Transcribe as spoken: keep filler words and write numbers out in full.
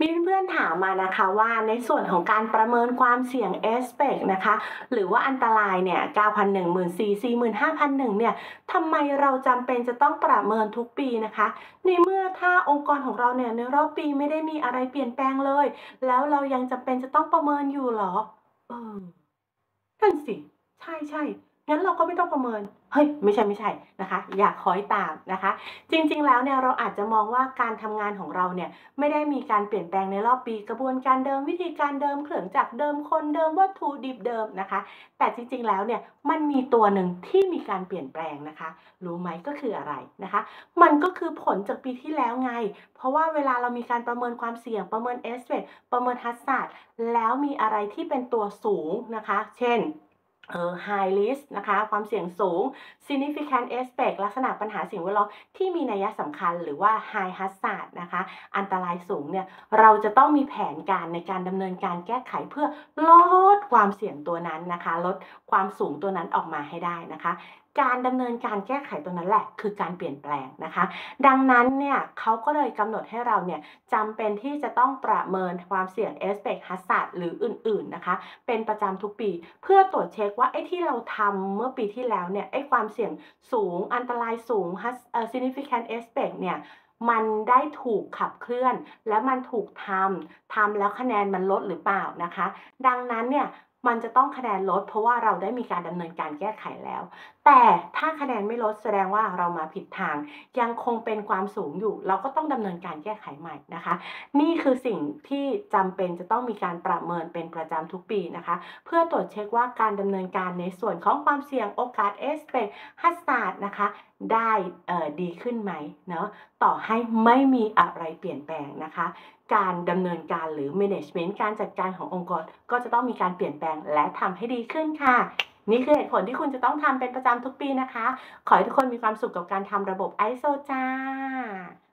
มีเพื่อนๆถามมานะคะว่าในส่วนของการประเมินความเสี่ยง เอส พี อี ซี นะคะหรือว่าอันตรายเนี่ยเก้าพัน หนึ่ง สี่ สี่ ห้า ห้า หนึ่ง เนี่ยทำไมเราจำเป็นจะต้องประเมินทุกปีนะคะในเมื่อถ้าองค์กรของเราเนี่ยในรอบปีไม่ได้มีอะไรเปลี่ยนแปลงเลยแล้วเรายังจำเป็นจะต้องประเมินอยู่เหรอเออ นั่นสิใช่ๆงั้นเราก็ไม่ต้องประเมินเฮ้ยไม่ใช่ๆนะคะอย่าคล้อยตามนะคะจริงๆแล้วเนี่ยเราอาจจะมองว่าการทำงานของเราเนี่ยไม่ได้มีการเปลี่ยนแปลงในรอบปีกระบวนการเดิมวิธีการเดิมเครื่องจักรเดิมคนเดิมวัตถุดิบเดิมนะคะแต่จริงๆแล้วเนี่ยมันมีตัวหนึ่งที่มีการเปลี่ยนแปลงนะคะรู้ไหมก็คืออะไรนะคะมันก็คือผลจากปีที่แล้วไงเพราะว่าเวลาเรามีการประเมินความเสี่ยงประเมิน เอส พี อี ซี ประเมิน Hazard แล้วมีอะไรที่เป็นตัวสูงนะคะเช่น เอ่อ High risk นะคะความเสี่ยงสูง Significant aspect ลักษณะปัญหาสิ่งแวดล้อมที่มีนัยสำคัญหรือว่า High hazard นะคะอันตรายสูงเนี่ยเราจะต้องมีแผนการในการดำเนินการแก้ไขเพื่อลดความเสี่ยงตัวนั้นนะคะลดความสูงตัวนั้นออกมาให้ได้นะคะการดำเนินการแก้ไขตัวนั้นแหละคือการเปลี่ยนแปลงนะคะดังนั้นเนี่ยเขาก็เลยกำหนดให้เราเนี่ยจำเป็นที่จะต้องประเมินความเสี่ยง Aspect Hazard หรืออื่นๆนะคะ เป็นประจำทุกปีเพื่อตรวจเช็คว่าไอ้ที่เราทำเมื่อปีที่แล้วเนี่ยไอ้ความเสี่ยงสูงอันตรายสูง Haz เอ่อ Significant Aspect เนี่ยมันได้ถูกขับเคลื่อนและมันถูกทำทำแล้วคะแนนมันลดหรือเปล่านะคะดังนั้นเนี่ยมันจะต้องคะแนนลดเพราะว่าเราได้มีการดำเนินการแก้ไขแล้วแต่ถ้าคะแนนไม่ลดแสดงว่าเรามาผิดทางยังคงเป็นความสูงอยู่เราก็ต้องดำเนินการแก้ไขใหม่นะคะ นี่คือสิ่งที่จำเป็นจะต้องมีการประเมินเป็นประจำทุกปีนะคะเพื่อตรวจเช็คว่าการดำเนินการในส่วนของความเสี่ยงโอกาส Aspect Hazard นะคะได้เอ่อดีขึ้นไหมเนาะต่อให้ไม่มีอะไรเปลี่ยนแปลงนะคะการดำเนินการหรือ Management การจัดการขององค์กรก็จะต้องมีการเปลี่ยนแปลงและทำให้ดีขึ้นค่ะนี่คือเหตุผลที่คุณจะต้องทำเป็นประจำทุกปีนะคะขอให้ทุกคนมีความสุขกับการทำระบบ ไอ เอส โอ จ้า